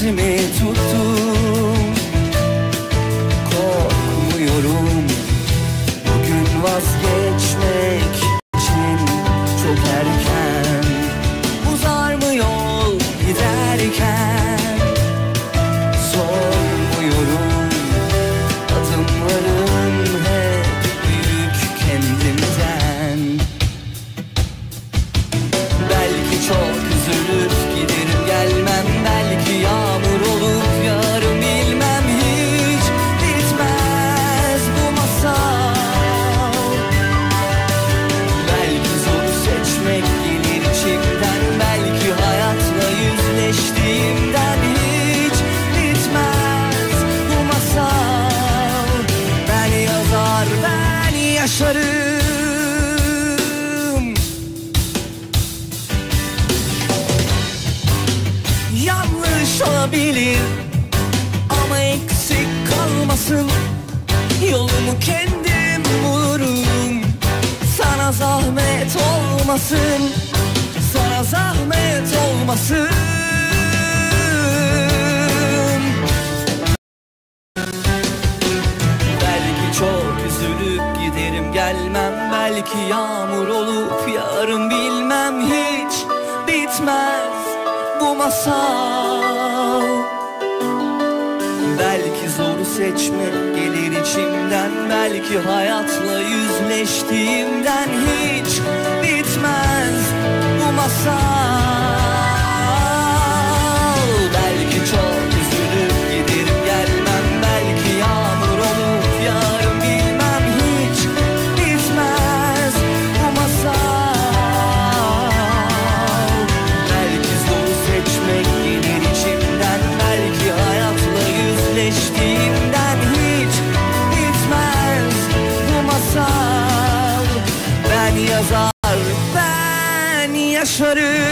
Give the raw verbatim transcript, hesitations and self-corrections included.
nefesimi tuttum. Korkmuyorum bugün vazgeçmek için çok erken. Uzar mı yol giderken? Sormuyorum, adımlarım hep büyük kendimden. Belki çok üzülüp giderim gelmem, belki yağmur olup yağarım bilmem, hiç bitmez bu masal. Belki zor seçmek gelir içimden, belki hayatla yüzleştiğimden, hiç bitmez bu masal. Ben yazar, ben yaşarım. Yanlış olabilir ama eksik kalmasın. Yolumu kendim bulurum. Sana zahmet olmasın, sana zahmet olmasın. Belki çok üzülüp giderim gelmem, belki yağmur olup yağarım bilmem, hiç bitmez bu masal. Belki zoru seçmek gelir içimden, belki hayatla yüzleştiğimden, hiç bitmez bu masal. Belki çok üzülüp giderim gelmem, belki yağmur olup yağarım bilmem, hiç bitmez bu masal. Belki zoru seçmek gelir içimden, belki hayatla yüzleştiğimden, hiç bitmez bu masal. Ben yazar, ben yaşarım.